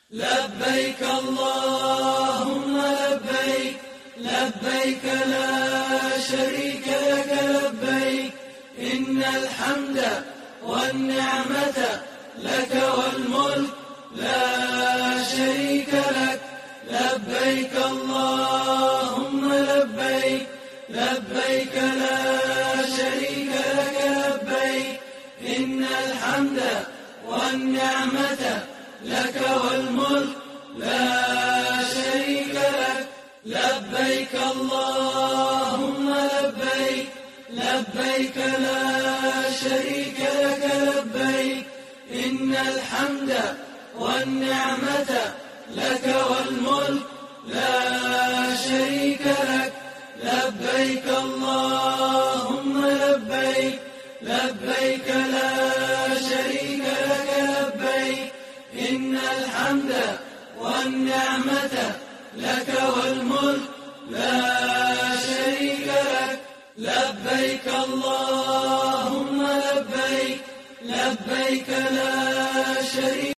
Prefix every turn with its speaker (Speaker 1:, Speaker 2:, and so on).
Speaker 1: لبيك اللهم لبيك لبيك لا شريك لك لبيك إن الحمد والنعمة لك والملك لا شريك لك لبيك اللهم لبيك لبيك لا شريك لك لبيك إن الحمد والنعمة لك والملك لا شريك لك لبيك اللهم لبيك لبيك لا شريك لك لبيك إن الحمد والنعمة لك والملك لا شريك لك لبيك اللهم لبيك لبيك لا شريك لك لبيك إن الحمد والنعمة لك والملك لا شريك لك لبيك اللهم لبيك لبيك لا شريك